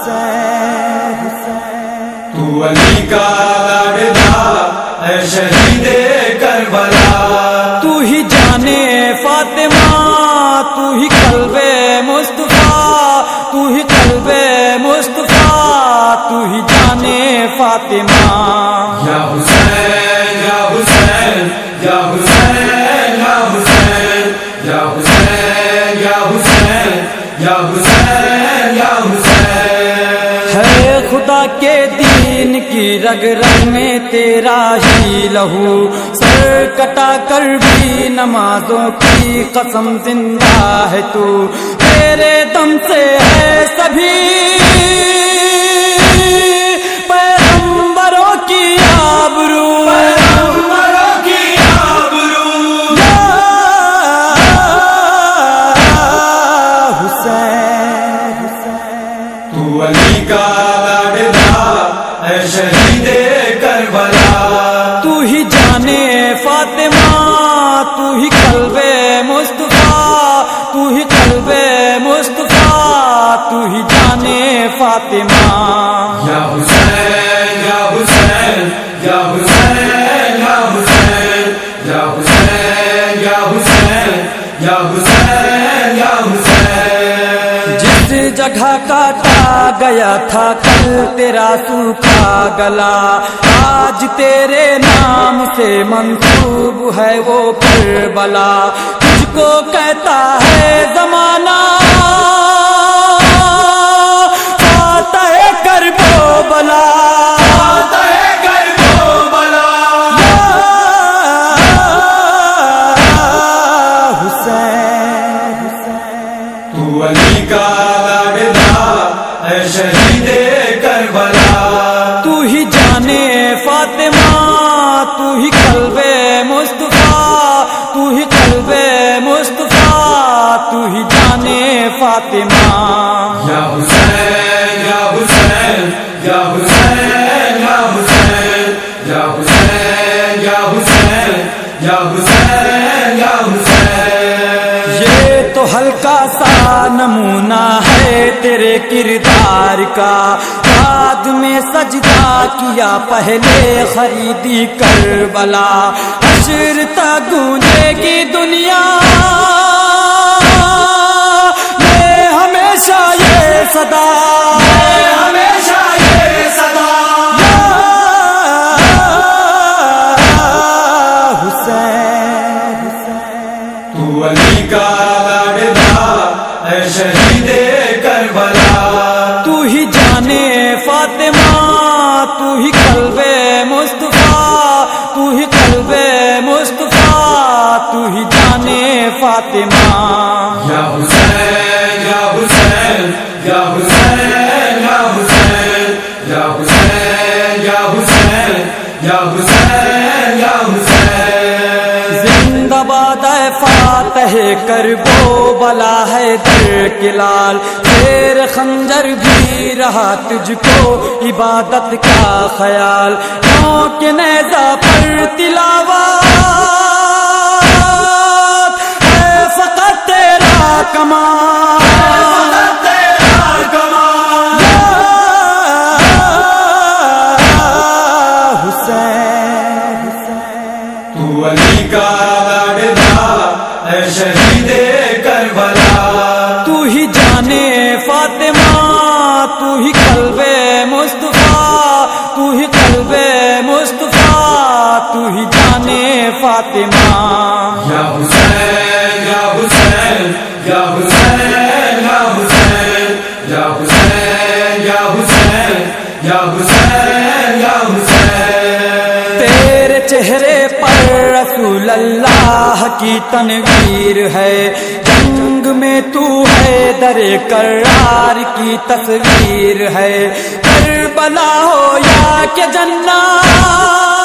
حسین تو علی کا لاڈلا اے شہید کربلا، تو ہی جانے فاطمہ، تو ہی قلب مصطفیٰ، تو ہی قلب مصطفیٰ، تو ہی جانے فاطمہ. یا حسین یا حسین یا حسین یا حسین یا حسین یا حسین یا حسین یا حسین. ہے خدا کے دین کی رگ رگ میں تیرا ہی لہو، سر کٹا کر بھی نمازوں کی قسم زندہ ہے تو، تیرے دم سے ہے سبھی پیغمبروں کی آبرو، پیغمبروں کی آبرو. حسین تو علی کا لاڈلا اے شہید کربلا، تو ہی جانے فاطمہ، تو ہی قلب مصطفیٰ، تو ہی قلب مصطفیٰ، تو ہی جانے فاطمہ. یا حسین یا حسین یا حسین یا حسین یا حسین یا حسین یا حسین یا حسین. جس جگہ کاٹا گیا تھا کل تیرا سوکھا گلا، آج تیرے نام سے منسوب ہے وہ کربلا. تجھ کو کہتا ہے زمانہ فاتح کربلا، تو علی کا لاڈلا اے شہید کربلا، تو ہی جانے فاطمہ، تو ہی قلب مصطفیٰ، تو ہی قلب مصطفیٰ، تو ہی جانے فاطمہ. یا حسین یا حسین یا حسین یا حسین یا حسین یا حسین یا حسین یا حسین. یہ تو ہلکا سا نمونہ ہے تیرے کردار کا، بعد میں سجدہ کیا پہلے خریدی کربلا. حشر تک گونجے گی دنیا میں ہمیشہ یہ صدا، ہمیشہ یہ صدا. حسین تو علی کا لاڈلا اے شہید کربلا، تو ہی جانے فاطمہ، تو ہی قلب مصطفیٰ، تو ہی قلب مصطفیٰ، تو ہی جانے فاطمہ. یا حسین یا حسین یا حسین یا حسین یا حسین یا حسین یا حسین یا حسین. زندہ باد اے فاتح کربلا ہے در کے لال، تیر خنجر بھی رہا تجھ کو عبادت کا خیال. نو کے نیزہ پر تلاوت ہے فقط تیرا کمال. تو علی کا لاڈلا اے شہید کربلا، تو ہی جانے فاطمہ، تو ہی قلب مصطفیٰ، تو ہی قلب مصطفیٰ، تو ہی جانے فاطمہ. یا حسین یا حسین یا حسین یا حسین یا حسین یا حسین یا حسین یا حسین. تیرے چہرے پر رسول اللہ کی تنویر ہے، جنگ میں تو ہے در کرار کی تصویر ہے. کربلا ہو یا کہ جنت